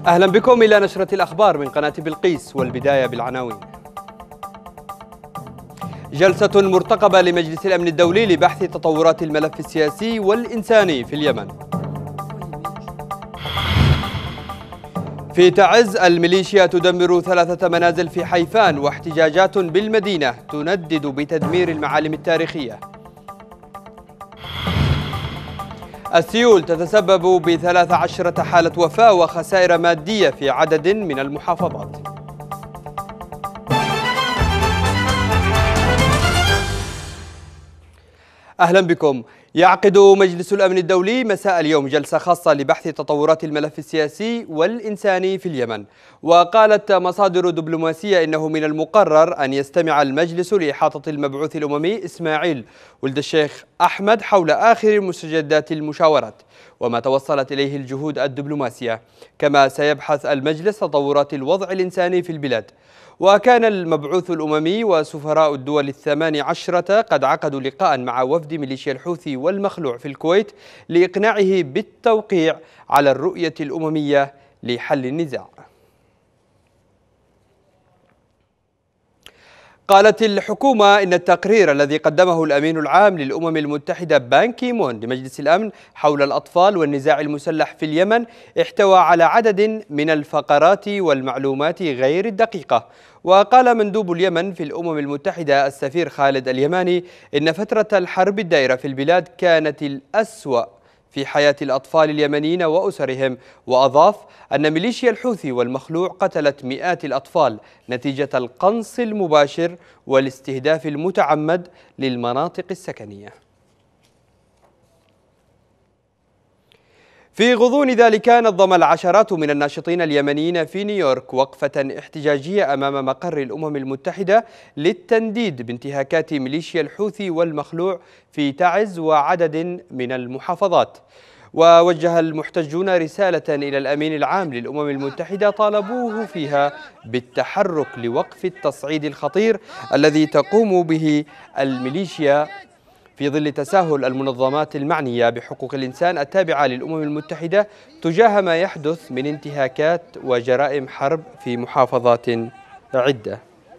أهلا بكم إلى نشرة الأخبار من قناة بلقيس، والبداية بالعناوين. جلسة مرتقبة لمجلس الأمن الدولي لبحث تطورات الملف السياسي والإنساني في اليمن. في تعز الميليشيا تدمر 3 منازل في حيفان، واحتجاجات بالمدينة تندد بتدمير المعالم التاريخية. السيول تتسبب ب13 حالة وفاة وخسائر مادية في عدد من المحافظات. أهلا بكم. يعقد مجلس الأمن الدولي مساء اليوم جلسة خاصة لبحث تطورات الملف السياسي والإنساني في اليمن، وقالت مصادر دبلوماسية إنه من المقرر أن يستمع المجلس لإحاطة المبعوث الأممي إسماعيل ولد الشيخ أحمد حول آخر مستجدات المشاورات وما توصلت إليه الجهود الدبلوماسية، كما سيبحث المجلس تطورات الوضع الإنساني في البلاد. وكان المبعوث الأممي وسفراء الدول 18 قد عقدوا لقاء مع وفد ميليشيا الحوثي والمخلوع في الكويت لإقناعه بالتوقيع على الرؤية الأممية لحل النزاع. قالت الحكومة إن التقرير الذي قدمه الأمين العام للأمم المتحدة بان كي مون لمجلس الأمن حول الأطفال والنزاع المسلح في اليمن احتوى على عدد من الفقرات والمعلومات غير الدقيقة. وقال مندوب اليمن في الأمم المتحدة السفير خالد اليماني إن فترة الحرب الدائرة في البلاد كانت الأسوأ في حياة الأطفال اليمنيين وأسرهم، وأضاف أن ميليشيا الحوثي والمخلوع قتلت مئات الأطفال نتيجة القنص المباشر والاستهداف المتعمد للمناطق السكنية. في غضون ذلك نظم العشرات من الناشطين اليمنيين في نيويورك وقفة احتجاجية أمام مقر الأمم المتحدة للتنديد بانتهاكات ميليشيا الحوثي والمخلوع في تعز وعدد من المحافظات. ووجه المحتجون رسالة إلى الأمين العام للأمم المتحدة طالبوه فيها بالتحرك لوقف التصعيد الخطير الذي تقوم به الميليشيا في ظل تساهل المنظمات المعنية بحقوق الإنسان التابعة للأمم المتحدة تجاه ما يحدث من انتهاكات وجرائم حرب في محافظات عدة.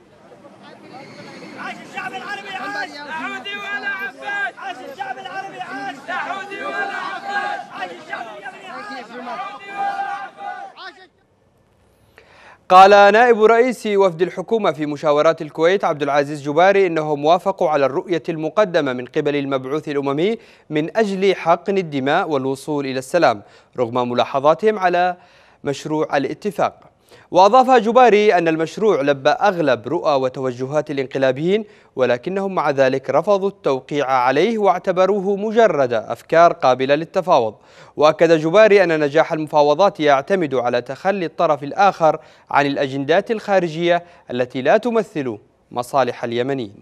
عاش الشعب العربي، عاش لا حوثي ولا عباس، عاش الشعب العربي، عاش لا حوثي ولا عباس، عاش الشعب اليمني، عاش لا حوثي ولا عباس. قال نائب رئيس وفد الحكومة في مشاورات الكويت عبد العزيز جباري إنهم وافقوا على الرؤية المقدمة من قبل المبعوث الأممي من أجل حقن الدماء والوصول إلى السلام رغم ملاحظاتهم على مشروع الاتفاق. وأضاف جباري أن المشروع لبى أغلب رؤى وتوجهات الانقلابيين، ولكنهم مع ذلك رفضوا التوقيع عليه واعتبروه مجرد أفكار قابلة للتفاوض. وأكد جباري أن نجاح المفاوضات يعتمد على تخلي الطرف الآخر عن الأجندات الخارجية التي لا تمثل مصالح اليمنيين.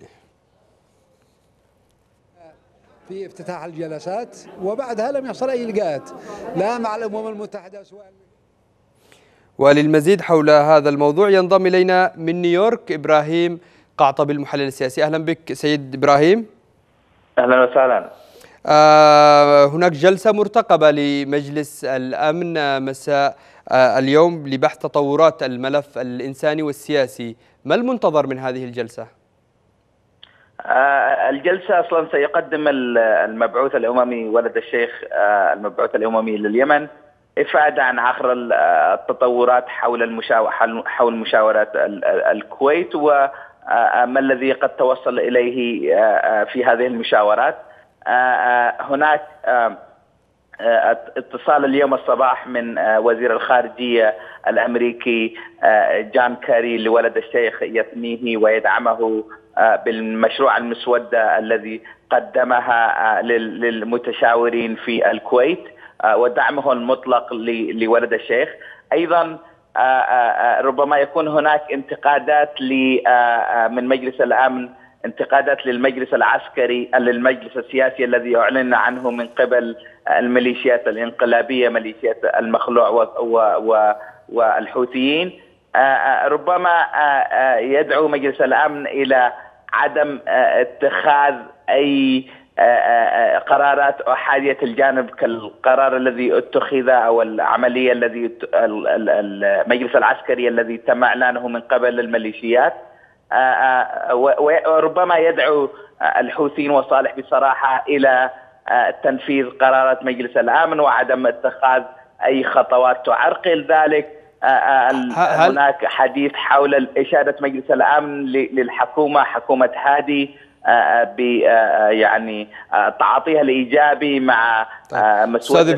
في افتتاح الجلسات وبعدها لم يحصل أي لقاءات لا مع الأمم المتحدة سواء. وللمزيد حول هذا الموضوع ينضم إلينا من نيويورك إبراهيم قعطب المحلل السياسي. أهلا بك سيد إبراهيم. أهلا وسهلا. هناك جلسة مرتقبة لمجلس الأمن مساء اليوم لبحث تطورات الملف الإنساني والسياسي، ما المنتظر من هذه الجلسة؟ الجلسة أصلا سيقدم المبعوث الأممي ولد الشيخ المبعوث الأممي لليمن إفادة عن آخر التطورات حول مشاورات الكويت وما الذي قد توصل إليه في هذه المشاورات. هناك اتصال اليوم الصباح من وزير الخارجية الأمريكي جان كاري لولد الشيخ يثنيه ويدعمه بالمشروع المسودة الذي قدمها للمتشاورين في الكويت ودعمه المطلق لولد الشيخ. أيضا ربما يكون هناك انتقادات من مجلس الأمن، انتقادات للمجلس العسكري للمجلس السياسي الذي أعلن عنه من قبل الميليشيات الانقلابية ميليشيات المخلوع والحوثيين. ربما يدعو مجلس الأمن إلى عدم اتخاذ أي قرارات أحادية الجانب كالقرار الذي اتخذ أو العملية الذي المجلس العسكري الذي تم إعلانه من قبل الميليشيات، وربما يدعو الحوثيين وصالح بصراحة إلى تنفيذ قرارات مجلس الأمن وعدم اتخاذ أي خطوات تعرقل ذلك. هناك حديث حول إشادة مجلس الأمن للحكومة، حكومة هادي، يعني تعاطيها الإيجابي مع مسودة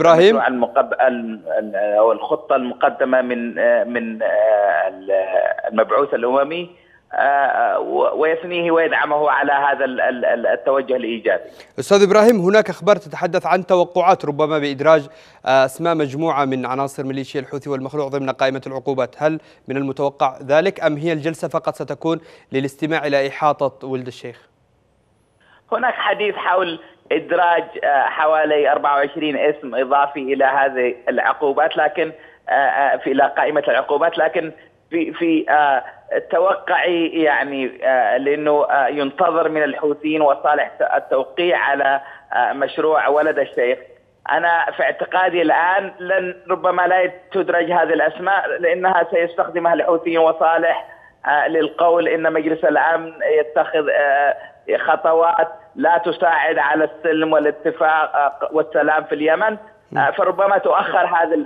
أو الخطة المقدمة من المبعوث الأممي، ويثنيه ويدعمه على هذا التوجه الإيجابي. أستاذ إبراهيم، هناك أخبار تتحدث عن توقعات ربما بإدراج أسماء مجموعة من عناصر ميليشيا الحوثي والمخلوع ضمن قائمة العقوبات، هل من المتوقع ذلك أم هي الجلسة فقط ستكون للاستماع إلى إحاطة ولد الشيخ؟ هناك حديث حول إدراج حوالي 24 اسم إضافي إلى هذه العقوبات، لكن إلى قائمة العقوبات، لكن في توقعي يعني لأنه ينتظر من الحوثيين وصالح التوقيع على مشروع ولد الشيخ. أنا في اعتقادي الآن ربما لا تدرج هذه الأسماء، لأنها سيستخدمها الحوثيين وصالح للقول إن مجلس الأمن يتخذ خطوات لا تساعد على السلم والاتفاق والسلام في اليمن، فربما تؤخر هذا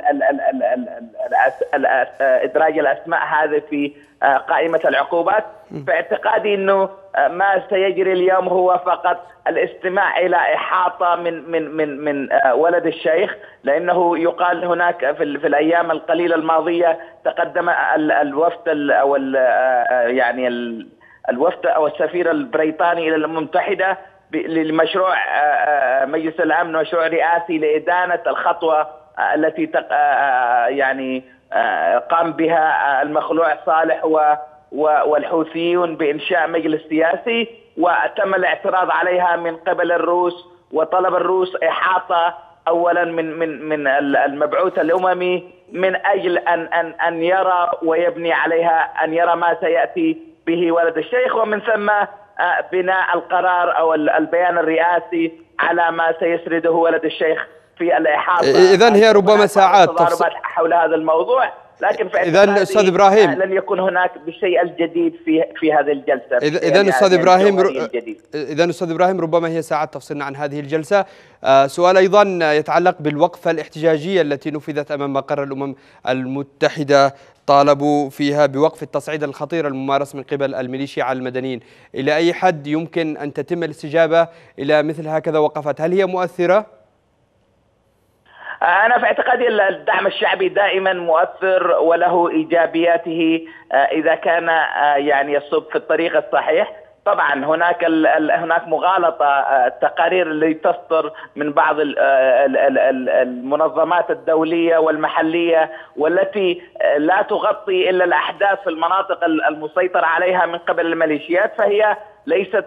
إدراج الأسماء هذه في قائمة العقوبات. في اعتقادي أنه ما سيجري اليوم هو فقط الاستماع إلى إحاطة من ولد الشيخ، لأنه يقال هناك في الأيام القليلة الماضية تقدم الوفد أو يعني الوفد أو السفير البريطاني إلى الأمم المتحدة لمشروع مجلس الأمن، مشروع رئاسي لإدانة الخطوة التي يعني قام بها المخلوع صالح والحوثيون بإنشاء مجلس سياسي، وتم الاعتراض عليها من قبل الروس، وطلب الروس إحاطة أولا من المبعوث الأممي من أجل أن يرى ويبني عليها، أن يرى ما سيأتي به ولد الشيخ، ومن ثم بناء القرار أو البيان الرئاسي على ما سيسرده ولد الشيخ في الإحاطة. إذن هي ربما ساعات حول هذا الموضوع، لكن في إذن أستاذ إبراهيم لن يكون هناك بالشيء الجديد في هذه الجلسة. إذن أستاذ إبراهيم ربما هي ساعات تفصلنا عن هذه الجلسة. سؤال أيضا يتعلق بالوقفة الاحتجاجية التي نفذت أمام مقر الأمم المتحدة، طالبوا فيها بوقف التصعيد الخطير الممارس من قبل الميليشيا على المدنيين. إلى أي حد يمكن أن تتم الاستجابة إلى مثل هكذا وقفات؟ هل هي مؤثرة؟ أنا في اعتقادي الدعم الشعبي دائما مؤثر وله إيجابياته إذا كان يعني يصب في الطريق الصحيح. طبعا هناك مغالطة، التقارير اللي تصدر من بعض المنظمات الدولية والمحلية والتي لا تغطي إلا الأحداث في المناطق المسيطر عليها من قبل الميليشيات، فهي ليست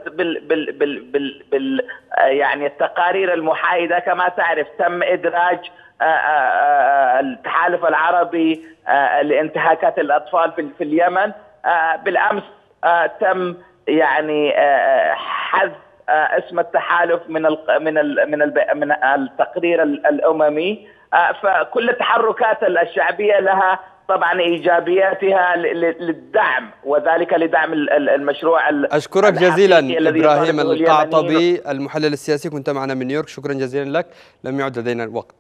يعني التقارير المحايدة. كما تعرف تم إدراج التحالف العربي لانتهاكات الأطفال في اليمن. بالأمس تم يعني حذف اسم التحالف من التقرير الأممي. فكل التحركات الشعبية لها طبعا إيجابياتها للدعم، وذلك لدعم المشروع. أشكرك جزيلا إبراهيم القعطبي المحلل السياسي، كنت معنا من نيويورك، شكرا جزيلا لك. لم يعد لدينا الوقت.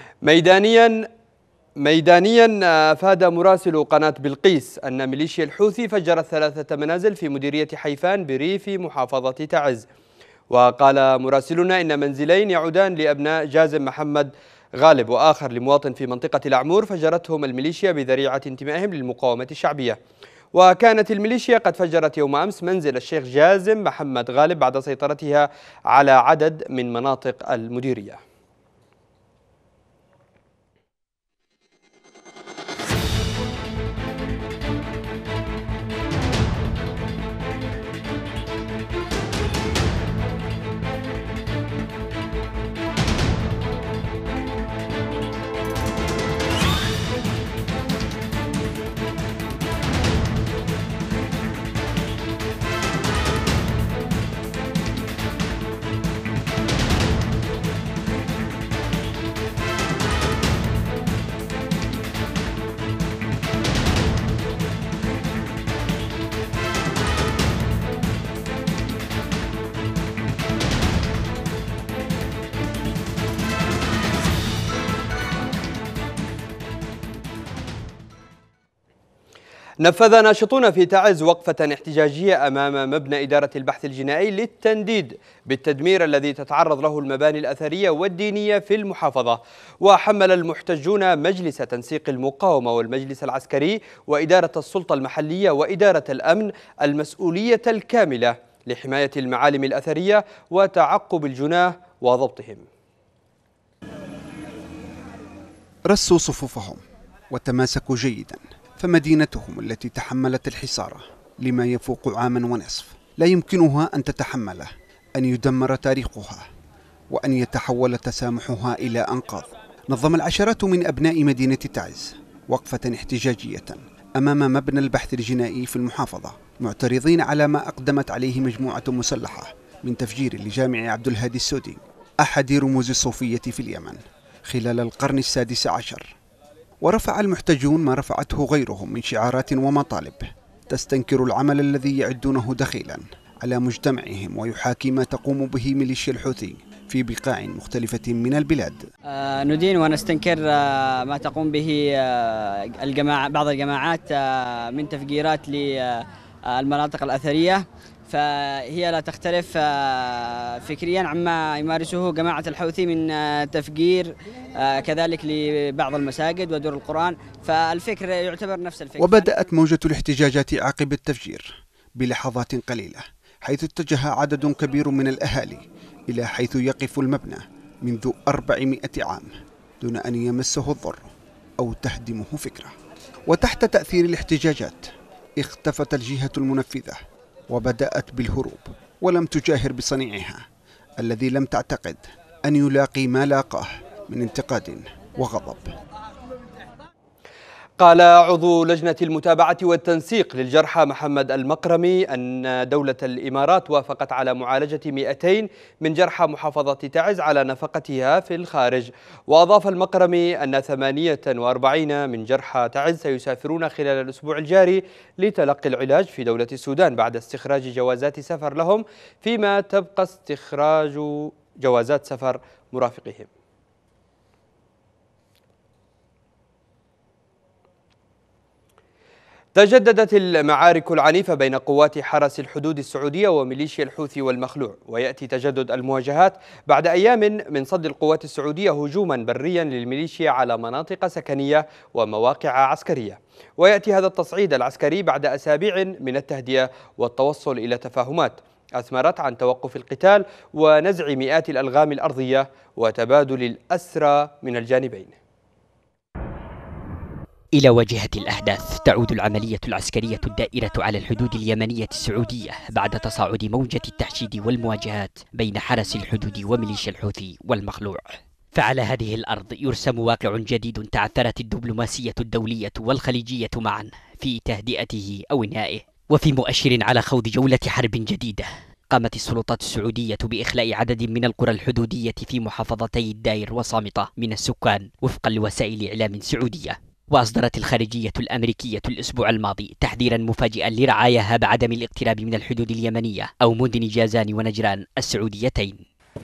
ميدانيا أفاد مراسل قناة بلقيس أن ميليشيا الحوثي فجرت 3 منازل في مديرية حيفان بريف محافظة تعز. وقال مراسلنا إن منزلين يعودان لأبناء جازم محمد غالب وآخر لمواطن في منطقة العمور فجرتهم الميليشيا بذريعة انتمائهم للمقاومة الشعبية. وكانت الميليشيا قد فجرت يوم أمس منزل الشيخ جازم محمد غالب بعد سيطرتها على عدد من مناطق المديرية. نفذ ناشطون في تعز وقفة احتجاجية أمام مبنى إدارة البحث الجنائي للتنديد بالتدمير الذي تتعرض له المباني الأثرية والدينية في المحافظة. وحمل المحتجون مجلس تنسيق المقاومة والمجلس العسكري وإدارة السلطة المحلية وإدارة الأمن المسؤولية الكاملة لحماية المعالم الأثرية وتعقب الجناه وضبطهم. رصوا صفوفهم وتماسكوا جيدا، فمدينتهم التي تحملت الحصار لما يفوق عاما ونصف لا يمكنها أن تتحمله، أن يدمر تاريخها وأن يتحول تسامحها إلى أنقاض. نظم العشرات من أبناء مدينة تعز وقفة احتجاجية أمام مبنى البحث الجنائي في المحافظة، معترضين على ما أقدمت عليه مجموعة مسلحة من تفجير لجامع عبد الهادي السودي أحد رموز الصوفية في اليمن خلال القرن السادس عشر. ورفع المحتجون ما رفعته غيرهم من شعارات ومطالب تستنكر العمل الذي يعدونه دخيلا على مجتمعهم ويحاكي ما تقوم به ميليشيا الحوثي في بقاع مختلفة من البلاد. ندين ونستنكر ما تقوم به بعض الجماعات من تفجيرات للمناطق الأثرية، فهي لا تختلف فكريا عما يمارسه جماعة الحوثي من تفجير كذلك لبعض المساجد ودور القرآن، فالفكر يعتبر نفس الفكر. وبدأت موجة الاحتجاجات عقب التفجير بلحظات قليلة، حيث اتجه عدد كبير من الأهالي إلى حيث يقف المبنى منذ 400 عام دون أن يمسه الضر أو تهدمه فكرة. وتحت تأثير الاحتجاجات اختفت الجهة المنفذة وبدأت بالهروب، ولم تجاهر بصنيعها الذي لم تعتقد أن يلاقي ما لاقاه من انتقاد وغضب. قال عضو لجنة المتابعة والتنسيق للجرحى محمد المقرمي أن دولة الإمارات وافقت على معالجة 200 من جرحى محافظة تعز على نفقتها في الخارج. وأضاف المقرمي أن 48 من جرحى تعز سيسافرون خلال الأسبوع الجاري لتلقي العلاج في دولة السودان بعد استخراج جوازات سفر لهم، فيما تبقى استخراج جوازات سفر مرافقهم. تجددت المعارك العنيفة بين قوات حرس الحدود السعودية وميليشيا الحوثي والمخلوع، ويأتي تجدد المواجهات بعد أيام من صد القوات السعودية هجوما بريا للميليشيا على مناطق سكنية ومواقع عسكرية. ويأتي هذا التصعيد العسكري بعد أسابيع من التهدئة والتوصل إلى تفاهمات أثمرت عن توقف القتال ونزع مئات الألغام الأرضية وتبادل الأسرى من الجانبين. إلى واجهة الأحداث تعود العملية العسكرية الدائرة على الحدود اليمنية السعودية بعد تصاعد موجة التحشيد والمواجهات بين حرس الحدود وميليشيا الحوثي والمخلوع. فعلى هذه الأرض يرسم واقع جديد تعثرت الدبلوماسية الدولية والخليجية معا في تهدئته أو إنهائه، وفي مؤشر على خوض جولة حرب جديدة. قامت السلطات السعودية بإخلاء عدد من القرى الحدودية في محافظتي الداير وصامتة من السكان وفقا لوسائل إعلام سعودية. وأصدرت الخارجية الأمريكية الأسبوع الماضي تحذيرا مفاجئا لرعاياها بعدم الاقتراب من الحدود اليمنية أو مدن جازان ونجران السعوديتين.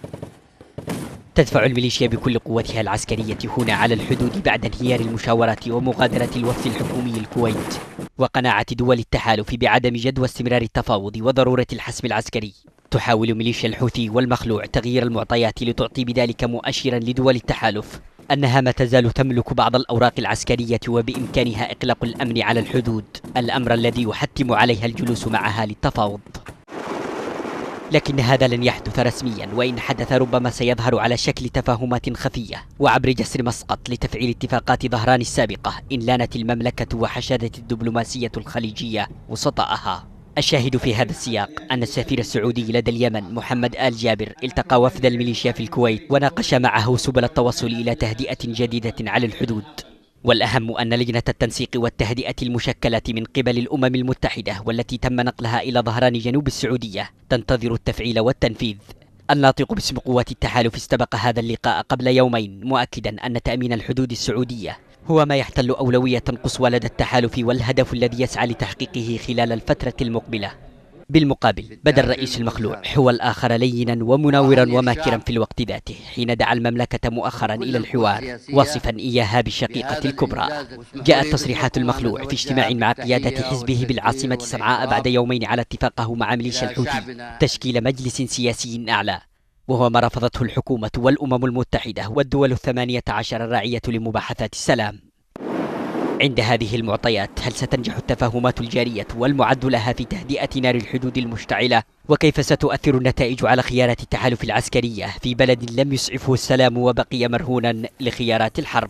تدفع الميليشيا بكل قوتها العسكرية هنا على الحدود بعد انهيار المشاورات ومغادرة الوفد الحكومي الكويت وقناعة دول التحالف بعدم جدوى استمرار التفاوض وضرورة الحسم العسكري. تحاول ميليشيا الحوثي والمخلوع تغيير المعطيات لتعطي بذلك مؤشرا لدول التحالف أنها ما تزال تملك بعض الأوراق العسكرية وبإمكانها إغلاق الأمن على الحدود، الأمر الذي يحتم عليها الجلوس معها للتفاوض. لكن هذا لن يحدث رسميا، وإن حدث ربما سيظهر على شكل تفاهمات خفية وعبر جسر مسقط لتفعيل اتفاقات ظهران السابقة إن لانت المملكة وحشدت الدبلوماسية الخليجية وسطأها. الشاهد في هذا السياق أن السفير السعودي لدى اليمن محمد آل جابر التقى وفد الميليشيا في الكويت وناقش معه سبل التوصل إلى تهدئة جديدة على الحدود. والأهم أن لجنة التنسيق والتهدئة المشكلة من قبل الأمم المتحدة والتي تم نقلها إلى ظهران جنوب السعودية تنتظر التفعيل والتنفيذ. الناطق باسم قوات التحالف استبق هذا اللقاء قبل يومين مؤكدا أن تأمين الحدود السعودية هو ما يحتل أولوية قصوى لدى التحالف والهدف الذي يسعى لتحقيقه خلال الفترة المقبلة. بالمقابل بدا الرئيس المخلوع هو الآخر لينا ومناورا وماكرا في الوقت ذاته حين دعا المملكة مؤخرا إلى الحوار واصفا إياها بالشقيقة الكبرى. جاءت تصريحات المخلوع في اجتماع مع قيادة حزبه بالعاصمة صنعاء بعد يومين على اتفاقه مع ميليشيا الحوثي تشكيل مجلس سياسي أعلى، وهو ما رفضته الحكومة والأمم المتحدة والدول 18 الراعية لمباحثات السلام. عند هذه المعطيات هل ستنجح التفاهمات الجارية والمعد لها في تهدئة نار الحدود المشتعلة؟ وكيف ستؤثر النتائج على خيارات التحالف العسكرية في بلد لم يسعفه السلام وبقي مرهونا لخيارات الحرب؟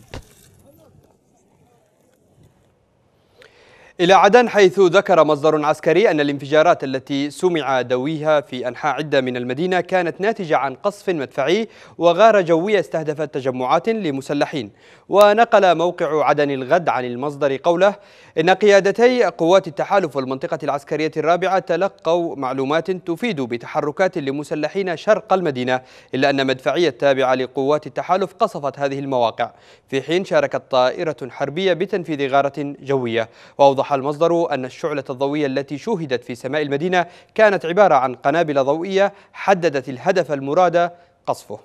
إلى عدن، حيث ذكر مصدر عسكري أن الانفجارات التي سمع دويها في أنحاء عدة من المدينة كانت ناتجة عن قصف مدفعي وغارة جوية استهدفت تجمعات لمسلحين. ونقل موقع عدن الغد عن المصدر قوله إن قيادتي قوات التحالف والمنطقة العسكرية الرابعة تلقوا معلومات تفيد بتحركات لمسلحين شرق المدينة، إلا أن مدفعية تابعة لقوات التحالف قصفت هذه المواقع، في حين شاركت طائرة حربية بتنفيذ غارة جوية. وأوضح المصدر أن الشعلة الضوئية التي شوهدت في سماء المدينة كانت عبارة عن قنابل ضوئية حددت الهدف المراد قصفه.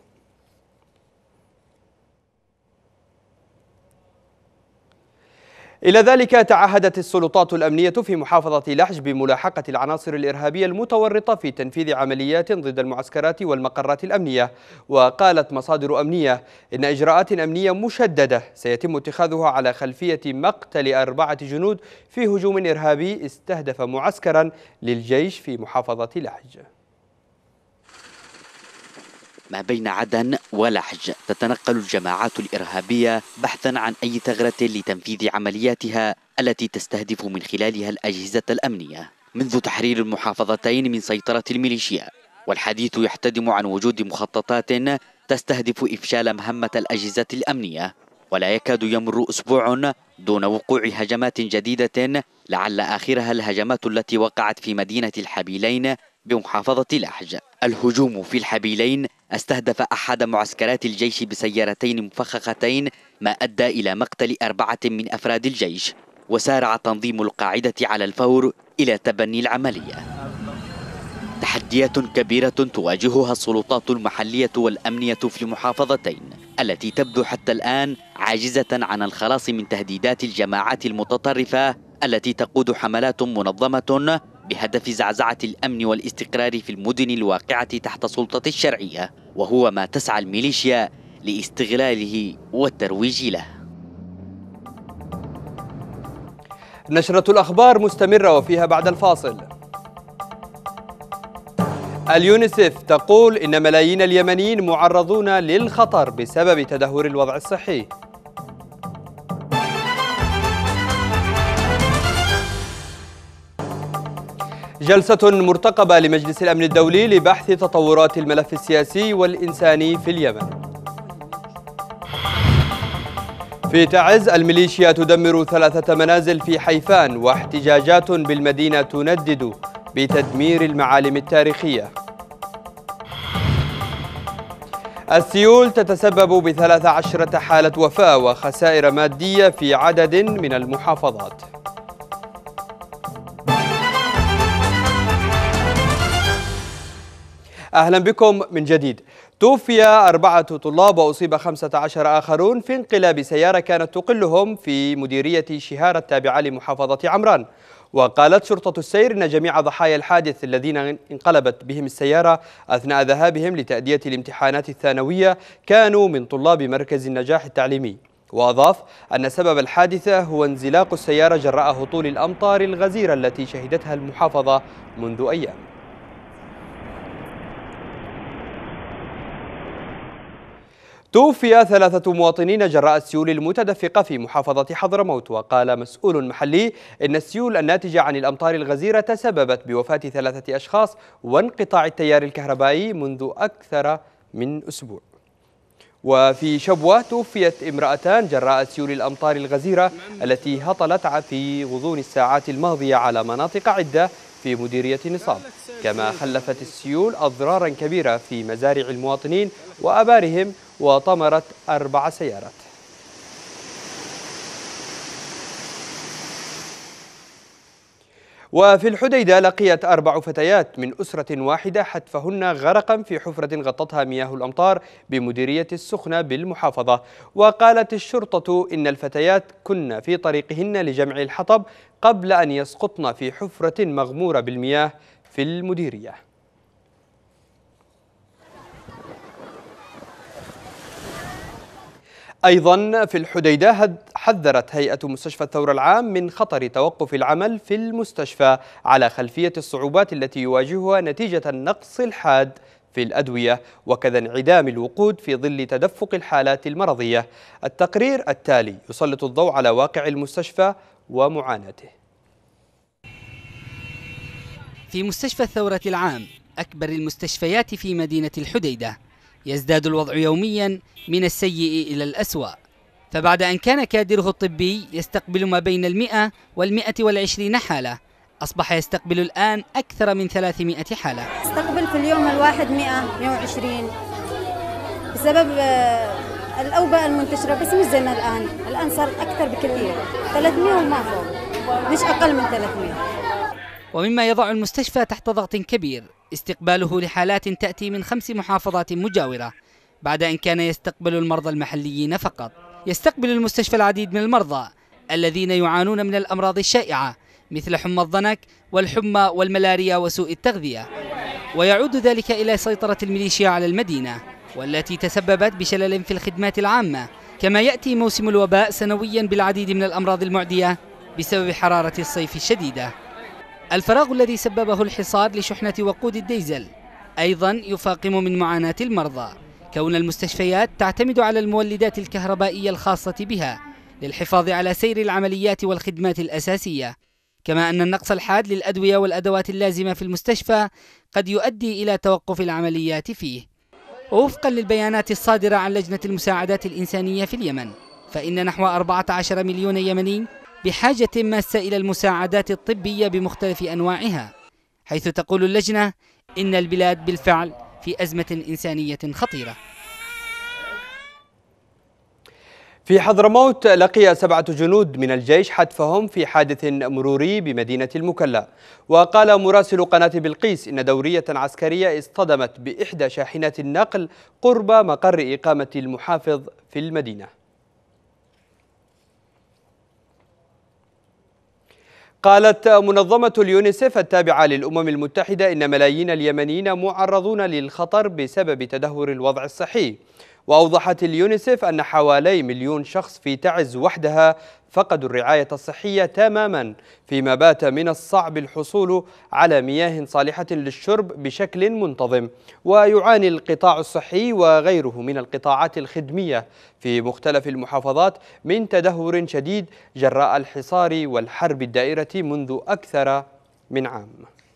إلى ذلك تعهدت السلطات الأمنية في محافظة لحج بملاحقة العناصر الإرهابية المتورطة في تنفيذ عمليات ضد المعسكرات والمقرات الأمنية. وقالت مصادر أمنية إن إجراءات أمنية مشددة سيتم اتخاذها على خلفية مقتل 4 جنود في هجوم إرهابي استهدف معسكرا للجيش في محافظة لحج. ما بين عدن ولحج تتنقل الجماعات الإرهابية بحثا عن أي ثغرة لتنفيذ عملياتها التي تستهدف من خلالها الأجهزة الأمنية منذ تحرير المحافظتين من سيطرة الميليشيا. والحديث يحتدم عن وجود مخططات تستهدف إفشال مهمة الأجهزة الأمنية، ولا يكاد يمر أسبوع دون وقوع هجمات جديدة، لعل آخرها الهجمات التي وقعت في مدينة الحبيلين بمحافظة لحج. الهجوم في الحبيلين استهدف أحد معسكرات الجيش بسيارتين مفخختين، ما أدى إلى مقتل 4 من أفراد الجيش، وسارع تنظيم القاعدة على الفور إلى تبني العملية. تحديات كبيرة تواجهها السلطات المحلية والأمنية في المحافظتين التي تبدو حتى الآن عاجزة عن الخلاص من تهديدات الجماعات المتطرفة التي تقود حملات منظمة بهدف زعزعة الأمن والاستقرار في المدن الواقعة تحت سلطة الشرعية، وهو ما تسعى الميليشيا لاستغلاله والترويج له. نشرة الأخبار مستمرة وفيها بعد الفاصل. اليونيسف تقول إن ملايين اليمنيين معرضون للخطر بسبب تدهور الوضع الصحي. جلسة مرتقبة لمجلس الأمن الدولي لبحث تطورات الملف السياسي والإنساني في اليمن. في تعز، الميليشيا تدمر 3 منازل في حيفان، واحتجاجات بالمدينة تندد بتدمير المعالم التاريخية. السيول تتسبب ب13 حالة وفاة وخسائر مادية في عدد من المحافظات. أهلا بكم من جديد. توفي 4 طلاب وأصيب 15 آخرون في انقلاب سيارة كانت تقلهم في مديرية شهارة التابعة لمحافظة عمران. وقالت شرطة السير إن جميع ضحايا الحادث الذين انقلبت بهم السيارة أثناء ذهابهم لتأدية الامتحانات الثانوية كانوا من طلاب مركز النجاح التعليمي. وأضاف أن سبب الحادثة هو انزلاق السيارة جراء هطول الأمطار الغزيرة التي شهدتها المحافظة منذ أيام. توفي 3 مواطنين جراء السيول المتدفقة في محافظة حضرموت. وقال مسؤول محلي إن السيول الناتجة عن الأمطار الغزيرة تسببت بوفاة 3 أشخاص وانقطاع التيار الكهربائي منذ أكثر من أسبوع. وفي شبوة توفيت امرأتان جراء سيول الأمطار الغزيرة التي هطلت في غضون الساعات الماضية على مناطق عدة في مديرية نصاب، كما خلفت السيول أضرارا كبيرة في مزارع المواطنين وأبارهم وطمرت 4 سيارات. وفي الحديدة لقيت 4 فتيات من أسرة واحدة حتفهن غرقا في حفرة غطتها مياه الأمطار بمديرية السخنة بالمحافظة. وقالت الشرطة إن الفتيات كن في طريقهن لجمع الحطب قبل أن يسقطن في حفرة مغمورة بالمياه في المديرية. أيضا في الحديدة حذرت هيئة مستشفى الثورة العام من خطر توقف العمل في المستشفى على خلفية الصعوبات التي يواجهها نتيجة النقص الحاد في الأدوية وكذا انعدام الوقود في ظل تدفق الحالات المرضية. التقرير التالي يسلط الضوء على واقع المستشفى ومعاناته. في مستشفى الثورة العام أكبر المستشفيات في مدينة الحديدة يزداد الوضع يوميا من السيء إلى الأسوأ، فبعد أن كان كادره الطبي يستقبل ما بين 100 و120 حالة، أصبح يستقبل الآن أكثر من 300 حالة. استقبل في اليوم الواحد 100 120 بسبب الأوبئة المنتشرة، بس مش زي ما الآن صارت أكثر بكثير، 300 وما فوق، مش أقل من 300. ومما يضع المستشفى تحت ضغط كبير استقباله لحالات تأتي من 5 محافظات مجاورة، بعد أن كان يستقبل المرضى المحليين فقط. يستقبل المستشفى العديد من المرضى الذين يعانون من الأمراض الشائعة مثل حمى الضنك والحمى والملاريا وسوء التغذية، ويعود ذلك إلى سيطرة الميليشيا على المدينة والتي تسببت بشلل في الخدمات العامة. كما يأتي موسم الوباء سنويا بالعديد من الأمراض المعدية بسبب حرارة الصيف الشديدة. الفراغ الذي سببه الحصار لشحنة وقود الديزل أيضا يفاقم من معاناة المرضى، كون المستشفيات تعتمد على المولدات الكهربائية الخاصة بها للحفاظ على سير العمليات والخدمات الأساسية، كما أن النقص الحاد للأدوية والأدوات اللازمة في المستشفى قد يؤدي إلى توقف العمليات فيه. ووفقا للبيانات الصادرة عن لجنة المساعدات الإنسانية في اليمن، فإن نحو 14 مليون يمني بحاجة ماسة إلى المساعدات الطبية بمختلف أنواعها، حيث تقول اللجنة إن البلاد بالفعل في أزمة إنسانية خطيرة. في حضرموت لقي 7 جنود من الجيش حتفهم في حادث مروري بمدينة المكلا. وقال مراسل قناة بلقيس إن دورية عسكرية اصطدمت بإحدى شاحنات النقل قرب مقر إقامة المحافظ في المدينة. قالت منظمة اليونيسف التابعة للأمم المتحدة إن ملايين اليمنيين معرضون للخطر بسبب تدهور الوضع الصحي. وأوضحت اليونيسف أن حوالي 1,000,000 شخص في تعز وحدها فقدوا الرعاية الصحية تماما، فيما بات من الصعب الحصول على مياه صالحة للشرب بشكل منتظم. ويعاني القطاع الصحي وغيره من القطاعات الخدمية في مختلف المحافظات من تدهور شديد جراء الحصار والحرب الدائرة منذ أكثر من عام.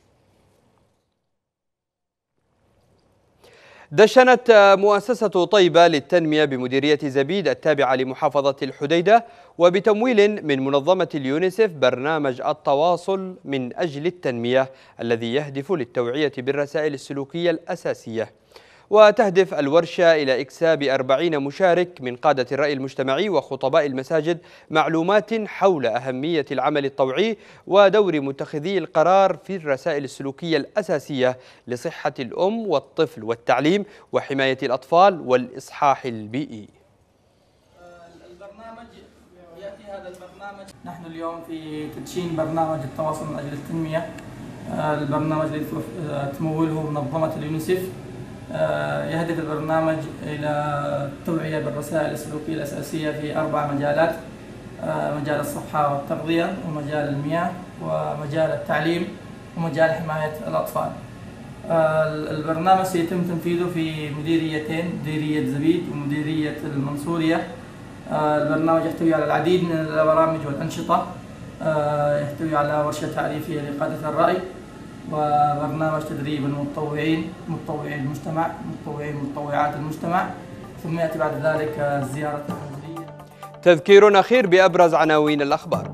دشنت مؤسسة طيبة للتنمية بمديرية زبيد التابعة لمحافظة الحديدة وبتمويل من منظمة اليونيسف برنامج التواصل من أجل التنمية الذي يهدف للتوعية بالرسائل السلوكية الأساسية. وتهدف الورشة إلى إكساب 40 مشارك من قادة الرأي المجتمعي وخطباء المساجد معلومات حول أهمية العمل الطوعي ودور متخذي القرار في الرسائل السلوكية الأساسية لصحة الأم والطفل والتعليم وحماية الأطفال والإصحاح البيئي. نحن اليوم في تدشين برنامج التواصل من أجل التنمية، البرنامج الذي تموله منظمة اليونيسف. يهدف البرنامج إلى التوعية بالرسائل السلوكية الأساسية في 4 مجالات: مجال الصحة والتغذية، ومجال المياه، ومجال التعليم، ومجال حماية الأطفال. البرنامج سيتم تنفيذه في مديريتين، مديرية زبيد ومديرية المنصورية. البرنامج يحتوي على العديد من البرامج والأنشطة، يحتوي على ورشة تعريفية لقادة الرأي، وبرنامج تدريب المتطوعين، متطوعي المجتمع، متطوعات المجتمع، ثم يأتي بعد ذلك الزيارة التحضيرية. تذكير أخير بأبرز عناوين الأخبار.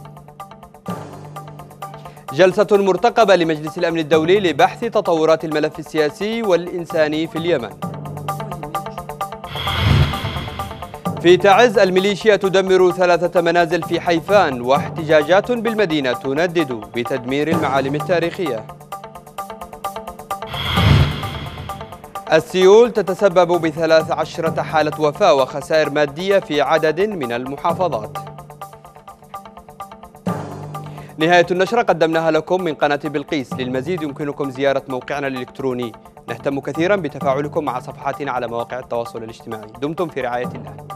جلسة مرتقبة لمجلس الأمن الدولي لبحث تطورات الملف السياسي والإنساني في اليمن. في تعز الميليشيا تدمر 3 منازل في حيفان، واحتجاجات بالمدينة تندد بتدمير المعالم التاريخية. السيول تتسبب ب13 حالة وفاة وخسائر مادية في عدد من المحافظات. نهاية النشرة قدمناها لكم من قناة بلقيس. للمزيد يمكنكم زيارة موقعنا الإلكتروني. نهتم كثيرا بتفاعلكم مع صفحاتنا على مواقع التواصل الاجتماعي. دمتم في رعاية الله.